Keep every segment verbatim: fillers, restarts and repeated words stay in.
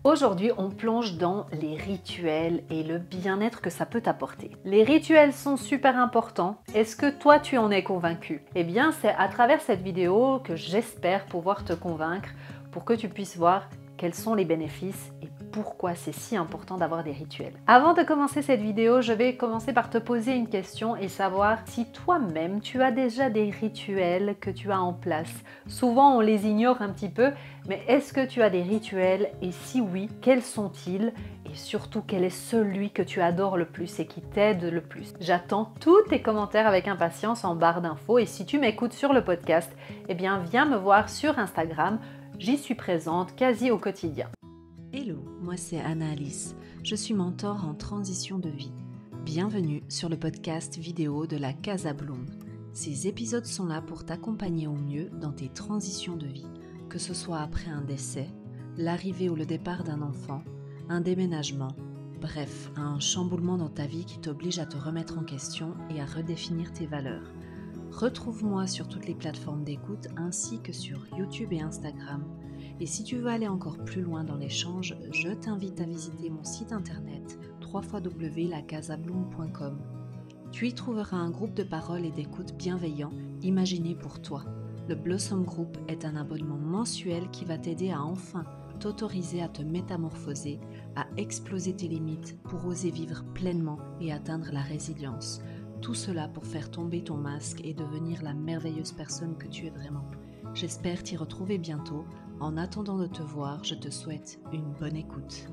Aujourd'hui, on plonge dans les rituels et le bien-être que ça peut t'apporter. Les rituels sont super importants. Est-ce que toi, tu en es convaincu? Eh bien, c'est à travers cette vidéo que j'espère pouvoir te convaincre pour que tu puisses voir quels sont les bénéfices et pourquoi c'est si important d'avoir des rituels. Avant de commencer cette vidéo, je vais commencer par te poser une question et savoir si toi-même tu as déjà des rituels que tu as en place. Souvent on les ignore un petit peu, mais est-ce que tu as des rituels et si oui, quels sont-ils? Et surtout, quel est celui que tu adores le plus et qui t'aide le plus? J'attends tous tes commentaires avec impatience en barre d'infos et si tu m'écoutes sur le podcast, eh bien viens me voir sur Instagram. J'y suis présente quasi au quotidien. Hello, moi c'est Anna-Alice, je suis mentor en transition de vie. Bienvenue sur le podcast vidéo de la Casa Bloom. Ces épisodes sont là pour t'accompagner au mieux dans tes transitions de vie, que ce soit après un décès, l'arrivée ou le départ d'un enfant, un déménagement, bref, un chamboulement dans ta vie qui t'oblige à te remettre en question et à redéfinir tes valeurs. Retrouve-moi sur toutes les plateformes d'écoute ainsi que sur YouTube et Instagram. Et si tu veux aller encore plus loin dans l'échange, je t'invite à visiter mon site internet w w w point la casa bloom point com. Tu y trouveras un groupe de parole et d'écoute bienveillant imaginé pour toi. Le Blossom Group est un abonnement mensuel qui va t'aider à enfin t'autoriser à te métamorphoser, à exploser tes limites pour oser vivre pleinement et atteindre la résilience. Tout cela pour faire tomber ton masque et devenir la merveilleuse personne que tu es vraiment. J'espère t'y retrouver bientôt. En attendant de te voir, je te souhaite une bonne écoute.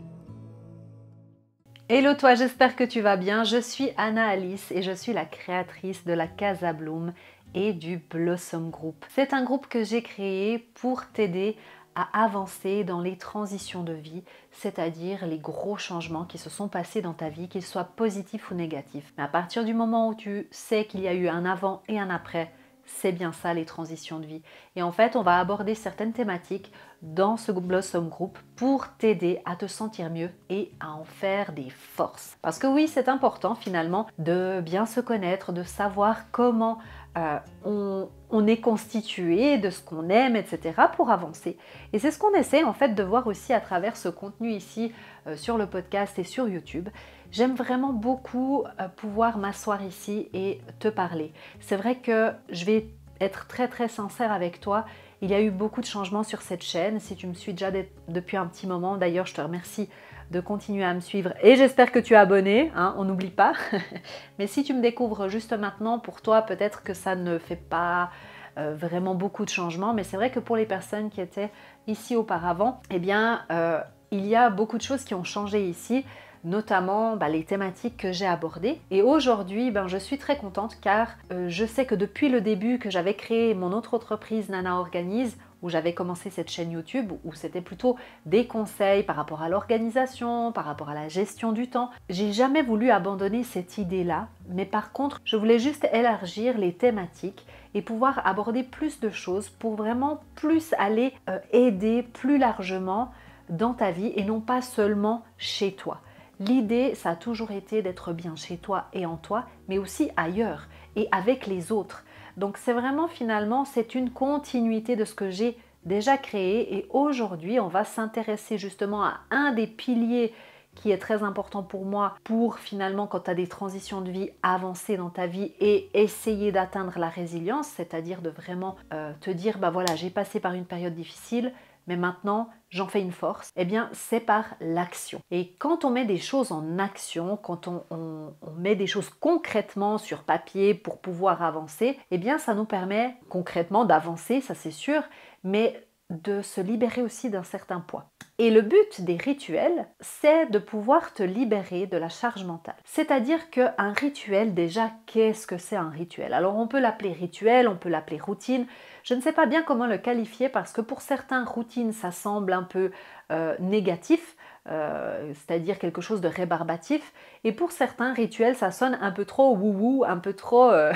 Hello toi, j'espère que tu vas bien. Je suis Anna-Alice et je suis la créatrice de la Casa Bloom et du Blossom Group. C'est un groupe que j'ai créé pour t'aider à avancer dans les transitions de vie, c'est-à-dire les gros changements qui se sont passés dans ta vie, qu'ils soient positifs ou négatifs. Mais à partir du moment où tu sais qu'il y a eu un avant et un après, c'est bien ça les transitions de vie. Et en fait, on va aborder certaines thématiques dans ce Blossom Group pour t'aider à te sentir mieux et à en faire des forces. Parce que oui, c'est important finalement de bien se connaître, de savoir comment euh, on, on est constitué, de ce qu'on aime, et cetera pour avancer. Et c'est ce qu'on essaie en fait de voir aussi à travers ce contenu ici euh, sur le podcast et sur YouTube. J'aime vraiment beaucoup euh, pouvoir m'asseoir ici et te parler. C'est vrai que je vais être très très sincère avec toi. Il y a eu beaucoup de changements sur cette chaîne. Si tu me suis déjà depuis un petit moment, d'ailleurs je te remercie de continuer à me suivre et j'espère que tu es abonné, hein, on n'oublie pas. Mais si tu me découvres juste maintenant, pour toi peut-être que ça ne fait pas euh, vraiment beaucoup de changements, mais c'est vrai que pour les personnes qui étaient ici auparavant, eh bien euh, il y a beaucoup de choses qui ont changé ici, notamment bah, les thématiques que j'ai abordées. Et aujourd'hui, ben, je suis très contente car euh, je sais que depuis le début que j'avais créé mon autre entreprise Nana Organise, où j'avais commencé cette chaîne YouTube, où c'était plutôt des conseils par rapport à l'organisation, par rapport à la gestion du temps, j'ai jamais voulu abandonner cette idée-là, mais par contre, je voulais juste élargir les thématiques et pouvoir aborder plus de choses pour vraiment plus aller euh, aider plus largement dans ta vie et non pas seulement chez toi. L'idée, ça a toujours été d'être bien chez toi et en toi, mais aussi ailleurs et avec les autres. Donc c'est vraiment finalement, c'est une continuité de ce que j'ai déjà créé et aujourd'hui, on va s'intéresser justement à un des piliers qui est très important pour moi pour finalement quand tu as des transitions de vie, avancer dans ta vie et essayer d'atteindre la résilience, c'est-à-dire de vraiment euh, te dire, bah voilà, j'ai passé par une période difficile, mais maintenant j'en fais une force, eh bien c'est par l'action. Et quand on met des choses en action, quand on, on, on met des choses concrètement sur papier pour pouvoir avancer, eh bien ça nous permet concrètement d'avancer, ça c'est sûr, mais de se libérer aussi d'un certain poids. Et le but des rituels, c'est de pouvoir te libérer de la charge mentale. C'est-à-dire qu'un rituel, déjà, qu'est-ce que c'est un rituel? Alors on peut l'appeler rituel, on peut l'appeler routine. Je ne sais pas bien comment le qualifier parce que pour certains, routine, ça semble un peu euh, négatif, euh, c'est-à-dire quelque chose de rébarbatif. Et pour certains, rituel, ça sonne un peu trop wou-wou, un peu trop euh,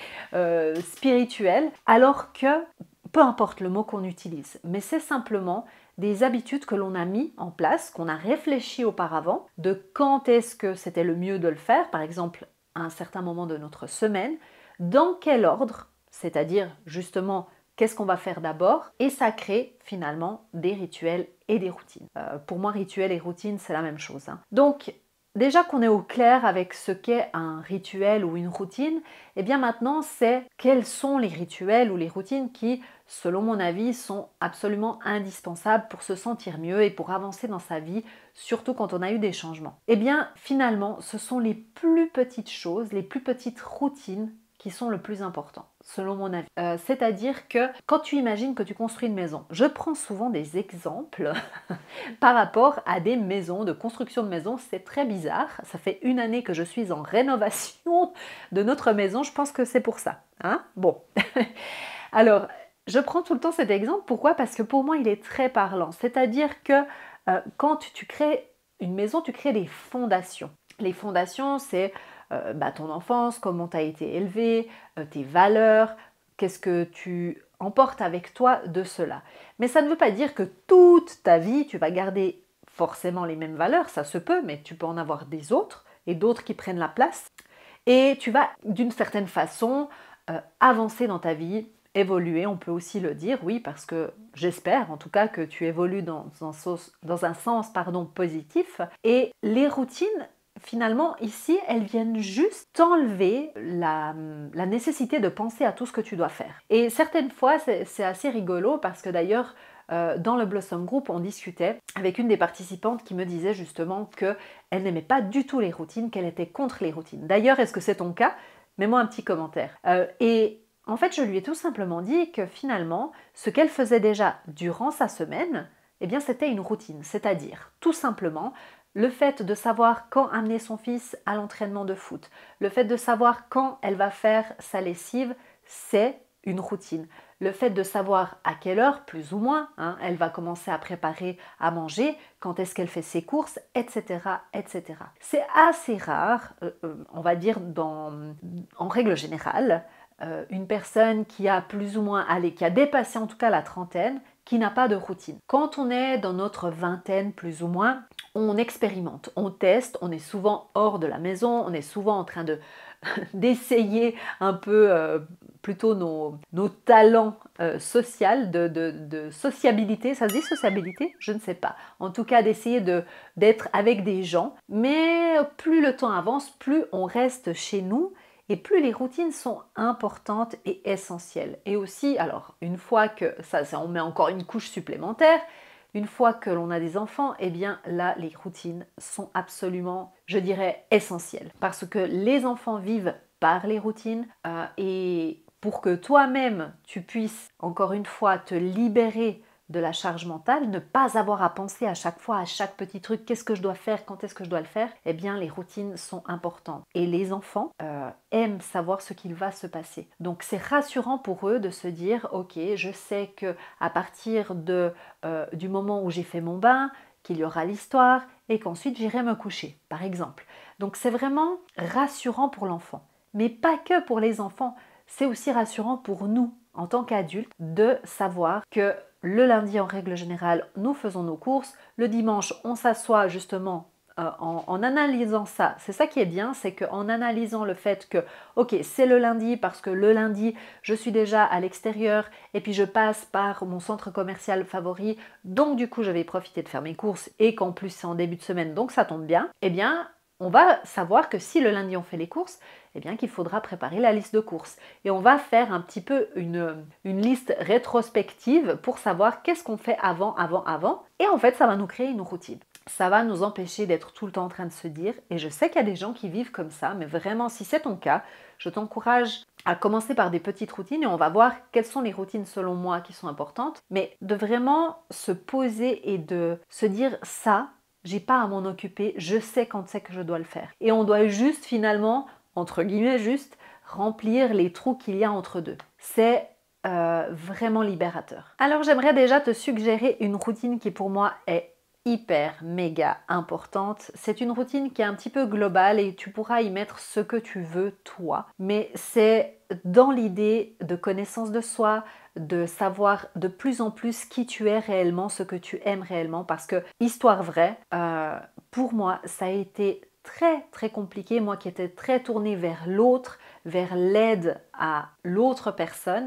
euh, spirituel. Alors que, peu importe le mot qu'on utilise, mais c'est simplement des habitudes que l'on a mis en place, qu'on a réfléchi auparavant, de quand est-ce que c'était le mieux de le faire, par exemple à un certain moment de notre semaine, dans quel ordre, c'est-à-dire justement qu'est-ce qu'on va faire d'abord, et ça crée finalement des rituels et des routines. Euh, pour moi, rituel et routine, c'est la même chose, hein. Donc, déjà qu'on est au clair avec ce qu'est un rituel ou une routine, eh bien maintenant c'est quels sont les rituels ou les routines qui, selon mon avis, sont absolument indispensables pour se sentir mieux et pour avancer dans sa vie, surtout quand on a eu des changements. Eh bien finalement, ce sont les plus petites choses, les plus petites routines qui sont le plus important, selon mon avis. Euh, C'est-à-dire que quand tu imagines que tu construis une maison, je prends souvent des exemples par rapport à des maisons, de construction de maisons, c'est très bizarre. Ça fait une année que je suis en rénovation de notre maison, je pense que c'est pour ça, hein. Bon, alors, je prends tout le temps cet exemple, pourquoi? Parce que pour moi, il est très parlant. C'est-à-dire que euh, quand tu crées une maison, tu crées des fondations. Les fondations, c'est euh, bah, ton enfance, comment tu as été élevé, euh, tes valeurs, qu'est-ce que tu emportes avec toi de cela. Mais ça ne veut pas dire que toute ta vie, tu vas garder forcément les mêmes valeurs, ça se peut, mais tu peux en avoir des autres et d'autres qui prennent la place. Et tu vas d'une certaine façon euh, avancer dans ta vie, évoluer, on peut aussi le dire, oui, parce que j'espère en tout cas que tu évolues dans un sens, dans un sens pardon, positif. Et les routines, finalement, ici, elles viennent juste t'enlever la, la nécessité de penser à tout ce que tu dois faire. Et certaines fois, c'est assez rigolo parce que d'ailleurs, euh, dans le Blossom Group, on discutait avec une des participantes qui me disait justement qu'elle n'aimait pas du tout les routines, qu'elle était contre les routines. D'ailleurs, est-ce que c'est ton cas? Mets-moi un petit commentaire. Euh, et en fait, je lui ai tout simplement dit que finalement, ce qu'elle faisait déjà durant sa semaine, eh bien, c'était une routine. C'est-à-dire, tout simplement, le fait de savoir quand amener son fils à l'entraînement de foot, le fait de savoir quand elle va faire sa lessive, c'est une routine. Le fait de savoir à quelle heure, plus ou moins, hein, elle va commencer à préparer à manger, quand est-ce qu'elle fait ses courses, et cetera et cetera. C'est assez rare, euh, on va dire dans, en règle générale, euh, une personne qui a plus ou moins, allez, qui a dépassé en tout cas la trentaine, qui n'a pas de routine. Quand on est dans notre vingtaine plus ou moins, on expérimente, on teste, on est souvent hors de la maison, on est souvent en train de d'essayer un peu euh, plutôt nos, nos talents euh, sociaux, de, de, de sociabilité, ça se dit sociabilité? Je ne sais pas. En tout cas, d'essayer de, d'être avec des gens, mais plus le temps avance, plus on reste chez nous et plus les routines sont importantes et essentielles. Et aussi, alors, une fois que ça, ça on met encore une couche supplémentaire, une fois que l'on a des enfants, eh bien là, les routines sont absolument, je dirais, essentielles. Parce que les enfants vivent par les routines euh, et pour que toi-même, tu puisses, encore une fois, te libérer de la charge mentale, ne pas avoir à penser à chaque fois, à chaque petit truc, qu'est-ce que je dois faire, quand est-ce que je dois le faire, eh bien les routines sont importantes. Et les enfants euh, aiment savoir ce qu'il va se passer. Donc c'est rassurant pour eux de se dire, ok, je sais que à partir de, euh, du moment où j'ai fait mon bain, qu'il y aura l'histoire et qu'ensuite j'irai me coucher, par exemple. Donc c'est vraiment rassurant pour l'enfant. Mais pas que pour les enfants, c'est aussi rassurant pour nous, en tant qu'adultes, de savoir que le lundi, en règle générale, nous faisons nos courses. Le dimanche, on s'assoit justement euh, en, en analysant ça. C'est ça qui est bien, c'est qu'en analysant le fait que, ok, c'est le lundi parce que le lundi, je suis déjà à l'extérieur et puis je passe par mon centre commercial favori, donc du coup, je vais profiter de faire mes courses et qu'en plus, c'est en début de semaine, donc ça tombe bien. Eh bien, on va savoir que si le lundi on fait les courses, eh bien qu'il faudra préparer la liste de courses. Et on va faire un petit peu une, une liste rétrospective pour savoir qu'est-ce qu'on fait avant, avant, avant. Et en fait, ça va nous créer une routine. Ça va nous empêcher d'être tout le temps en train de se dire, et je sais qu'il y a des gens qui vivent comme ça, mais vraiment, si c'est ton cas, je t'encourage à commencer par des petites routines et on va voir quelles sont les routines selon moi qui sont importantes, mais de vraiment se poser et de se dire ça, j'ai pas à m'en occuper, je sais quand c'est que je dois le faire. Et on doit juste finalement, entre guillemets juste, remplir les trous qu'il y a entre deux. C'est euh, vraiment libérateur. Alors j'aimerais déjà te suggérer une routine qui pour moi est hyper méga importante. C'est une routine qui est un petit peu globale et tu pourras y mettre ce que tu veux toi. Mais c'est dans l'idée de connaissance de soi, de savoir de plus en plus qui tu es réellement, ce que tu aimes réellement. Parce que, histoire vraie, euh, pour moi, ça a été très très compliqué. Moi qui étais très tournée vers l'autre, vers l'aide à l'autre personne,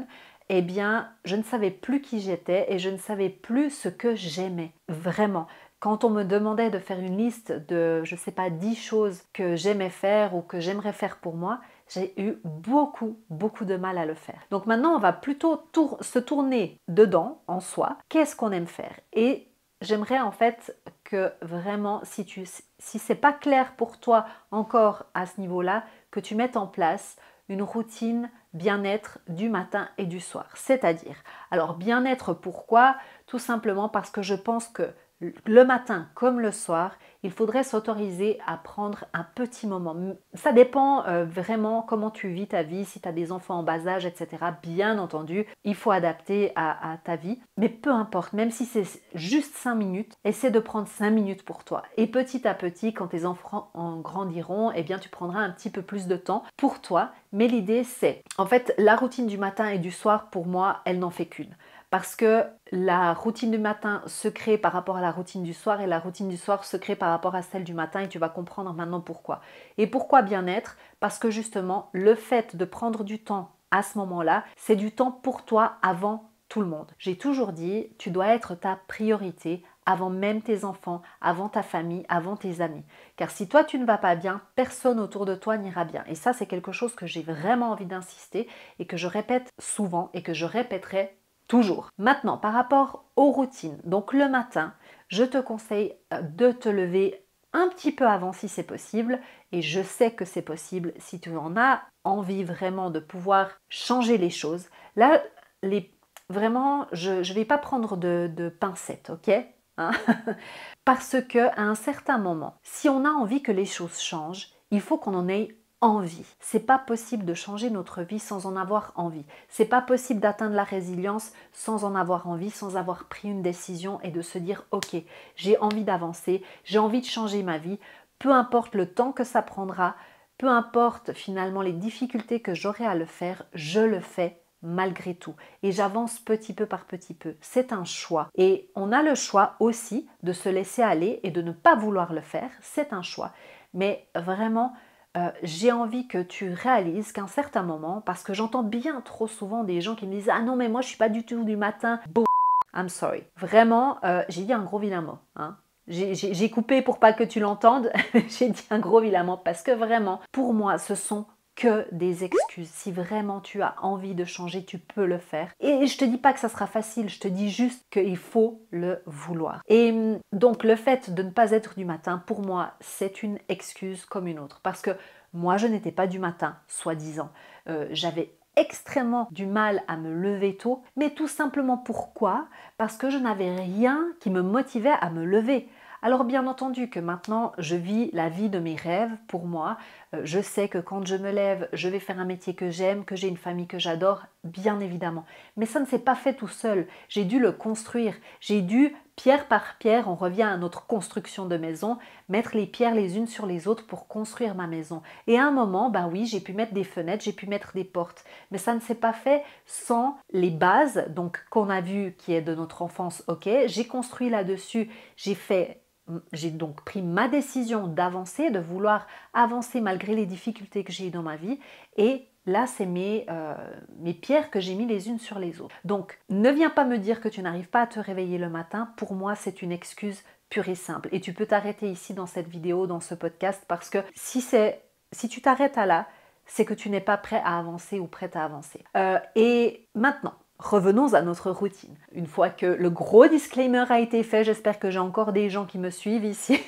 eh bien, je ne savais plus qui j'étais et je ne savais plus ce que j'aimais. Vraiment. Quand on me demandait de faire une liste de, je ne sais pas, dix choses que j'aimais faire ou que j'aimerais faire pour moi, j'ai eu beaucoup, beaucoup de mal à le faire. Donc maintenant, on va plutôt tour- se tourner dedans, en soi. Qu'est-ce qu'on aime faire? Et j'aimerais en fait que vraiment, si, tu, si c'est pas clair pour toi encore à ce niveau-là, que tu mettes en place une routine bien-être du matin et du soir. C'est-à-dire, alors bien-être pourquoi? Tout simplement parce que je pense que le matin comme le soir, il faudrait s'autoriser à prendre un petit moment. Ça dépend euh, vraiment comment tu vis ta vie, si tu as des enfants en bas âge, et cetera. Bien entendu, il faut adapter à, à ta vie. Mais peu importe, même si c'est juste cinq minutes, essaie de prendre cinq minutes pour toi. Et petit à petit, quand tes enfants en grandiront, eh bien tu prendras un petit peu plus de temps pour toi. Mais l'idée c'est, en fait, la routine du matin et du soir, pour moi, elle n'en fait qu'une. Parce que la routine du matin se crée par rapport à la routine du soir et la routine du soir se crée par rapport à celle du matin et tu vas comprendre maintenant pourquoi. Et pourquoi bien-être? Parce que justement, le fait de prendre du temps à ce moment-là, c'est du temps pour toi avant tout le monde. J'ai toujours dit, tu dois être ta priorité avant même tes enfants, avant ta famille, avant tes amis. Car si toi tu ne vas pas bien, personne autour de toi n'ira bien. Et ça, c'est quelque chose que j'ai vraiment envie d'insister et que je répète souvent et que je répéterai toujours. Maintenant, par rapport aux routines, donc le matin, je te conseille de te lever un petit peu avant si c'est possible, et je sais que c'est possible si tu en as envie vraiment de pouvoir changer les choses. Là, les, vraiment, je ne vais pas prendre de, de pincettes, ok hein Parce qu'à un certain moment, si on a envie que les choses changent, il faut qu'on en ait envie. C'est pas possible de changer notre vie sans en avoir envie. C'est pas possible d'atteindre la résilience sans en avoir envie, sans avoir pris une décision et de se dire ok, j'ai envie d'avancer, j'ai envie de changer ma vie, peu importe le temps que ça prendra, peu importe finalement les difficultés que j'aurai à le faire, je le fais malgré tout. Et j'avance petit peu par petit peu. C'est un choix. Et on a le choix aussi de se laisser aller et de ne pas vouloir le faire. C'est un choix. Mais vraiment, euh, j'ai envie que tu réalises qu'à un certain moment, parce que j'entends bien trop souvent des gens qui me disent « Ah non, mais moi, je suis pas du tout du matin. » I'm sorry. Vraiment, euh, j'ai dit un gros vilain mot. Hein. J'ai coupé pour pas que tu l'entendes. J'ai dit un gros vilain mot parce que vraiment, pour moi, ce sont que des excuses. Si vraiment tu as envie de changer, tu peux le faire. Et je te dis pas que ça sera facile, je te dis juste qu'il faut le vouloir. Et donc le fait de ne pas être du matin, pour moi, c'est une excuse comme une autre. Parce que moi, je n'étais pas du matin, soi-disant. Euh, J'avais extrêmement du mal à me lever tôt, mais tout simplement pourquoi? Parce que je n'avais rien qui me motivait à me lever. Alors bien entendu que maintenant je vis la vie de mes rêves pour moi, euh, je sais que quand je me lève, je vais faire un métier que j'aime, que j'ai une famille que j'adore, bien évidemment. Mais ça ne s'est pas fait tout seul, j'ai dû le construire, j'ai dû pierre par pierre, on revient à notre construction de maison, mettre les pierres les unes sur les autres pour construire ma maison. Et à un moment, bah oui, j'ai pu mettre des fenêtres, j'ai pu mettre des portes, mais ça ne s'est pas fait sans les bases, donc qu'on a vu qui est de notre enfance, ok, j'ai construit là-dessus, j'ai fait... J'ai donc pris ma décision d'avancer, de vouloir avancer malgré les difficultés que j'ai eues dans ma vie. Et là, c'est mes, euh, mes pierres que j'ai mis les unes sur les autres. Donc, ne viens pas me dire que tu n'arrives pas à te réveiller le matin. Pour moi, c'est une excuse pure et simple. Et tu peux t'arrêter ici dans cette vidéo, dans ce podcast, parce que si, c'est, si tu t'arrêtes à là, c'est que tu n'es pas prêt à avancer ou prête à avancer. Euh, et maintenant, revenons à notre routine. Une fois que le gros disclaimer a été fait, j'espère que j'ai encore des gens qui me suivent ici.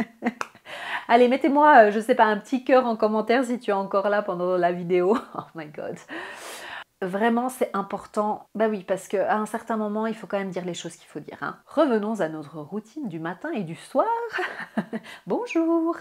Allez, mettez-moi, je sais pas, un petit cœur en commentaire si tu es encore là pendant la vidéo. Oh my god. Vraiment, c'est important. Bah oui, parce qu'à un certain moment, il faut quand même dire les choses qu'il faut dire. Hein. Revenons à notre routine du matin et du soir. Bonjour.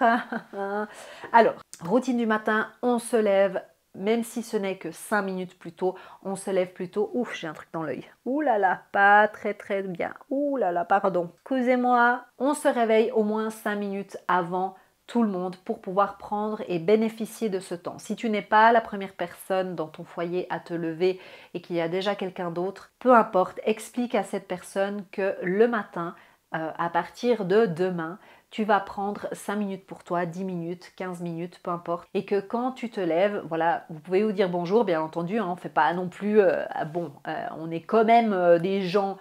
Alors, routine du matin, on se lève. Même si ce n'est que cinq minutes plus tôt, on se lève plus tôt. Ouf, j'ai un truc dans l'œil. Ouh là là, pas très très bien. Ouh là là, pardon. Excusez-moi. On se réveille au moins cinq minutes avant tout le monde pour pouvoir prendre et bénéficier de ce temps. Si tu n'es pas la première personne dans ton foyer à te lever et qu'il y a déjà quelqu'un d'autre, peu importe, explique à cette personne que le matin, euh, à partir de demain, tu vas prendre cinq minutes pour toi, dix minutes, quinze minutes, peu importe. Et que quand tu te lèves, voilà, vous pouvez vous dire bonjour, bien entendu, hein, on ne fait pas non plus, euh, bon, euh, on est quand même euh, des gens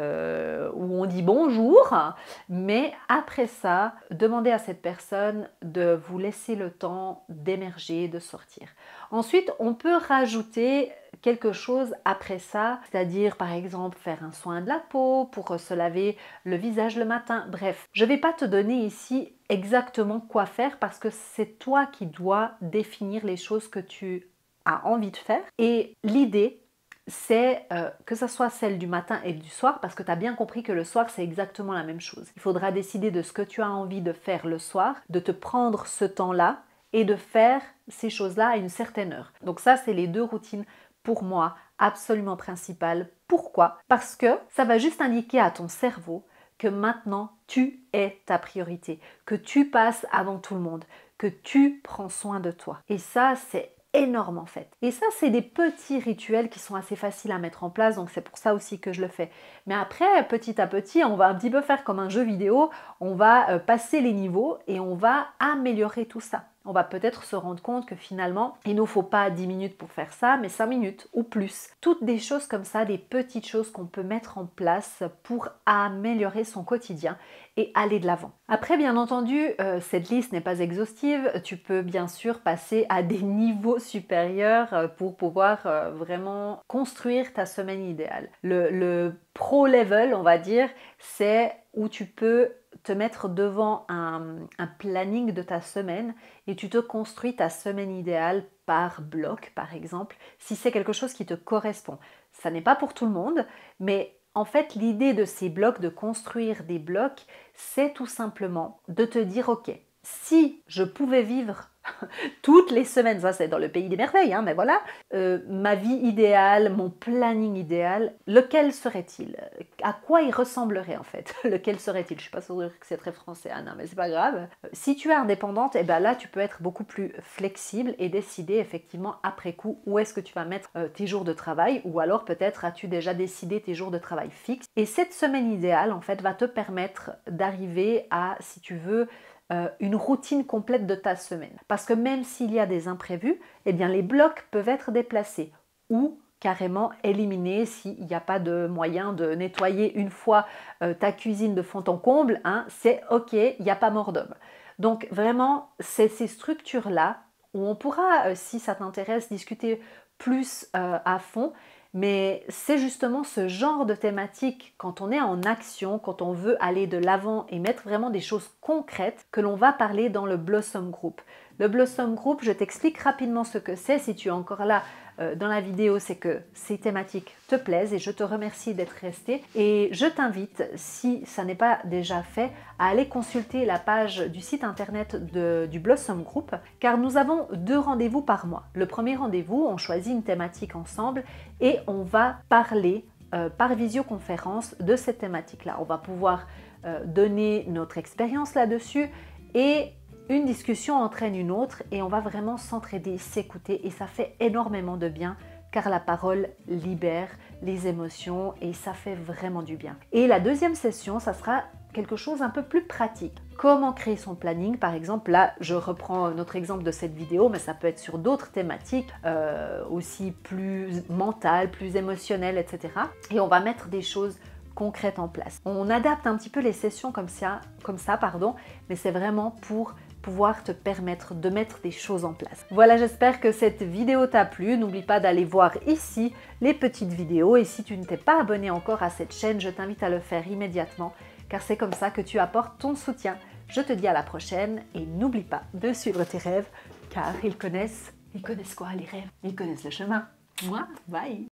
euh, où on dit bonjour, mais après ça, demandez à cette personne de vous laisser le temps d'émerger, de sortir. Ensuite, on peut rajouter quelque chose après ça, c'est-à-dire par exemple faire un soin de la peau pour se laver le visage le matin. Bref, je ne vais pas te donner ici exactement quoi faire parce que c'est toi qui dois définir les choses que tu as envie de faire. Et l'idée, c'est euh, que ça soit celle du matin et du soir, parce que tu as bien compris que le soir, c'est exactement la même chose. Il faudra décider de ce que tu as envie de faire le soir, de te prendre ce temps-là et de faire ces choses-là à une certaine heure. Donc ça, c'est les deux routines pour moi absolument principales. Pourquoi? Parce que ça va juste indiquer à ton cerveau que maintenant, tu es ta priorité, que tu passes avant tout le monde, que tu prends soin de toi. Et ça, c'est énorme en fait. Et ça, c'est des petits rituels qui sont assez faciles à mettre en place, donc c'est pour ça aussi que je le fais. Mais après, petit à petit, on va un petit peu faire comme un jeu vidéo, on va passer les niveaux et on va améliorer tout ça. On va peut-être se rendre compte que finalement, il ne nous faut pas dix minutes pour faire ça, mais cinq minutes ou plus. Toutes des choses comme ça, des petites choses qu'on peut mettre en place pour améliorer son quotidien et aller de l'avant. Après, bien entendu, euh, cette liste n'est pas exhaustive. Tu peux bien sûr passer à des niveaux supérieurs pour pouvoir euh, vraiment construire ta semaine idéale. Le, le pro level, on va dire, c'est où tu peux te mettre devant un, un planning de ta semaine et tu te construis ta semaine idéale par bloc, par exemple, si c'est quelque chose qui te correspond. Ça n'est pas pour tout le monde, mais en fait, l'idée de ces blocs, de construire des blocs, c'est tout simplement de te dire, ok, si je pouvais vivre toutes les semaines, ça c'est dans le pays des merveilles, hein, mais voilà, euh, ma vie idéale, mon planning idéal, lequel serait-il? À quoi il ressemblerait en fait? Lequel serait-il? Je ne suis pas sûre que c'est très français, Anna, mais c'est pas grave. Si tu es indépendante, et ben là tu peux être beaucoup plus flexible et décider effectivement après coup où est-ce que tu vas mettre euh, tes jours de travail, ou alors peut-être as-tu déjà décidé tes jours de travail fixes. Et cette semaine idéale en fait va te permettre d'arriver à, si tu veux, une routine complète de ta semaine. Parce que même s'il y a des imprévus, eh bien les blocs peuvent être déplacés ou carrément éliminés s'il n'y a pas de moyen de nettoyer une fois euh, ta cuisine de fond en comble. Hein, c'est ok, il n'y a pas mort d'homme. Donc vraiment, c'est ces structures-là où on pourra, euh, si ça t'intéresse, discuter plus euh, à fond. Mais c'est justement ce genre de thématique, quand on est en action, quand on veut aller de l'avant et mettre vraiment des choses concrètes, que l'on va parler dans le Blossom Group. Le Blossom Group, je t'explique rapidement ce que c'est. Si tu es encore là euh, dans la vidéo, c'est que ces thématiques te plaisent et je te remercie d'être resté. Et je t'invite, si ça n'est pas déjà fait, à aller consulter la page du site internet de, du Blossom Group, car nous avons deux rendez-vous par mois. Le premier rendez-vous, on choisit une thématique ensemble et on va parler euh, par visioconférence de cette thématique-là. On va pouvoir euh, donner notre expérience là-dessus et une discussion entraîne une autre et on va vraiment s'entraider, s'écouter et ça fait énormément de bien car la parole libère les émotions et ça fait vraiment du bien. Et la deuxième session, ça sera quelque chose un peu plus pratique. Comment créer son planning, par exemple, là je reprends notre exemple de cette vidéo, mais ça peut être sur d'autres thématiques, euh, aussi plus mentales, plus émotionnelles, et cetera. Et on va mettre des choses concrètes en place. On adapte un petit peu les sessions comme ça, comme ça pardon, mais c'est vraiment pour pouvoir te permettre de mettre des choses en place. Voilà, j'espère que cette vidéo t'a plu. N'oublie pas d'aller voir ici les petites vidéos et si tu ne t'es pas abonné encore à cette chaîne, je t'invite à le faire immédiatement car c'est comme ça que tu apportes ton soutien. Je te dis à la prochaine et n'oublie pas de suivre tes rêves car ils connaissent, ils connaissent quoi les rêves? Ils connaissent le chemin. Moi, bye!